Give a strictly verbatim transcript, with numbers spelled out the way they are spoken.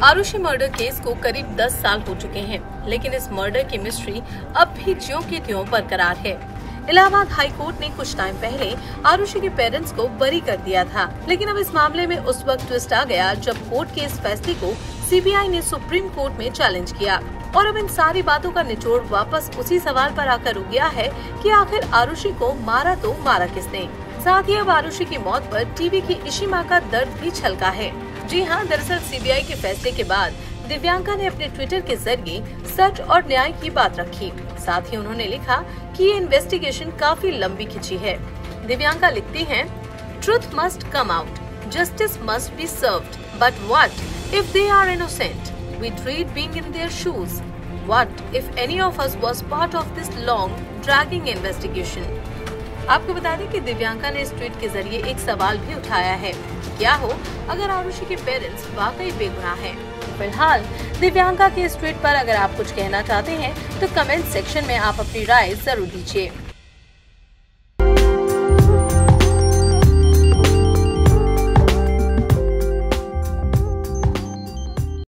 Arushi murder case को करीब दस साल हो चुके हैं, लेकिन इस मर्डर की मिस्ट्री अब भी ज्यों की त्यों बरकरार है। इलाहाबाद हाई कोर्ट ने कुछ टाइम पहले आरुषि के पेरेंट्स को बरी कर दिया था, लेकिन अब इस मामले में उस वक्त ट्विस्ट आ गया जब कोर्ट के इस फैसले को सीबीआई ने सुप्रीम कोर्ट में चैलेंज किया। और अब इन सारी बातों का निचोड़ वापस उसी सवाल पर आकर रुक गया है कि आखिर आरुषि को मारा तो मारा किसने। साथ ही अब आरुषि की मौत पर टीवी की इसी माँ का दर्द भी छलका है। जी हाँ, दरअसल सीबीआई के फैसले के बाद दिव्यांका ने अपने ट्विटर के जरिए सच और न्याय की बात रखी। साथ ही उन्होंने लिखा कि ये इन्वेस्टिगेशन काफी लंबी खिंची है। दिव्यांका लिखती हैं, truth must come out, justice must be served, but what if they are innocent? We dread being in their shoes. What if any of us was part of this long, dragging investigation? आपको बता दें कि दिव्यांका ने इस tweet के जरिए एक सवाल भी उठाया है, क्या हो अगर आरुषि के पेरेंट्स वाकई बेगुनाह हैं। फिलहाल दिव्यांका के इस ट्वीट पर अगर आप कुछ कहना चाहते हैं तो कमेंट सेक्शन में आप अपनी राय जरूर दीजिए।